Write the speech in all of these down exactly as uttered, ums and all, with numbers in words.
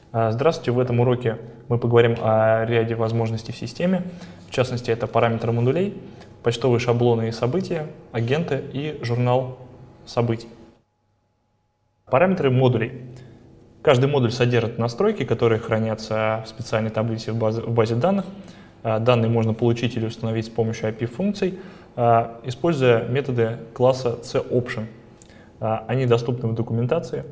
Здравствуйте, в этом уроке мы поговорим о ряде возможностей в системе. В частности, это параметры модулей, почтовые шаблоны и события, агенты и журнал событий. Параметры модулей. Каждый модуль содержит настройки, которые хранятся в специальной таблице в базе, в базе данных. Данные можно получить или установить с помощью эй пи ай-функций, используя методы класса cOption. Они доступны в документации.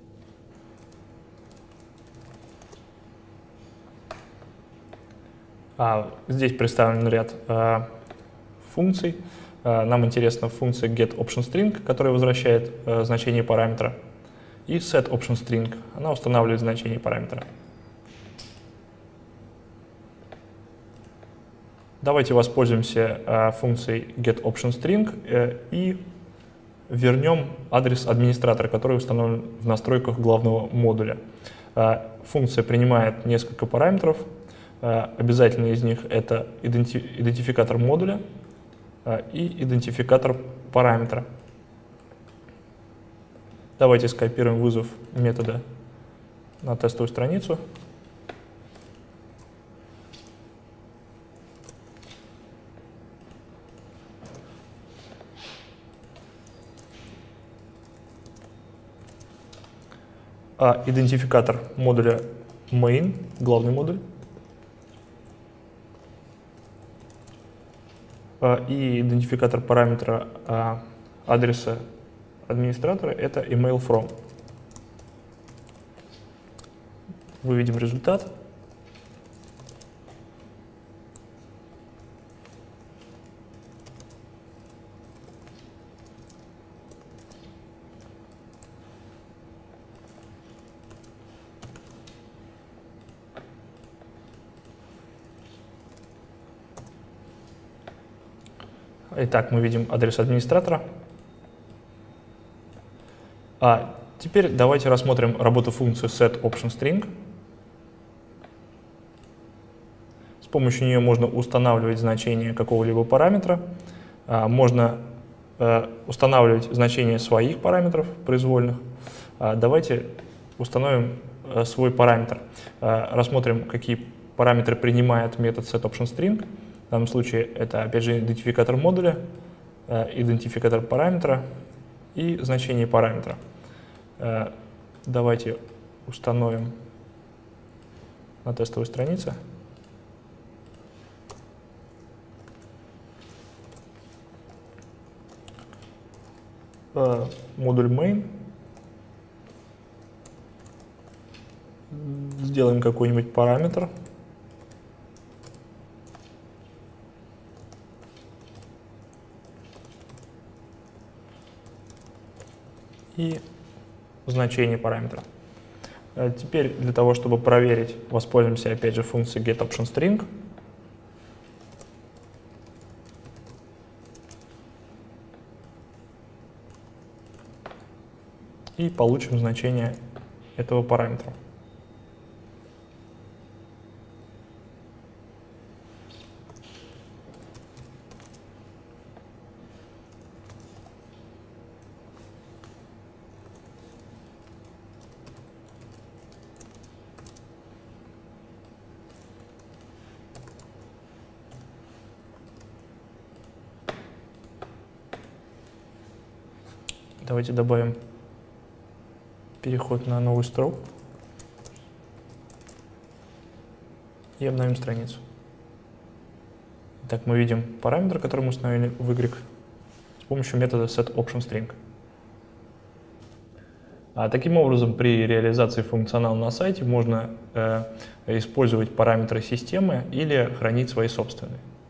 Здесь представлен ряд функций. Нам интересна функция getOptionString, которая возвращает значение параметра, и setOptionString, она устанавливает значение параметра. Давайте воспользуемся функцией getOptionString и вернем адрес администратора, который установлен в настройках главного модуля. Функция принимает несколько параметров. Обязательно из них это идентификатор модуля и идентификатор параметра. Давайте скопируем вызов метода на тестовую страницу. А идентификатор модуля main, главный модуль, и идентификатор параметра адреса администратора — это email from. Выведем результат. Итак, мы видим адрес администратора. А теперь давайте рассмотрим работу функции setOptionString. С помощью нее можно устанавливать значение какого-либо параметра, а, можно а, устанавливать значения своих параметров произвольных. А, давайте установим а, свой параметр. А, рассмотрим, какие параметры принимает метод setOptionString. В данном случае это, опять же, идентификатор модуля, идентификатор параметра и значение параметра. Давайте установим на тестовой странице. Модуль main. Сделаем какой-нибудь параметр. И значение параметра. Теперь для того, чтобы проверить, воспользуемся опять же функцией getOptionString. И получим значение этого параметра. Давайте добавим переход на новую строку и обновим страницу. Итак, мы видим параметр, который мы установили в Y с помощью метода setOptionString. А таким образом, при реализации функционала на сайте можно э, использовать параметры системы или хранить свои собственные.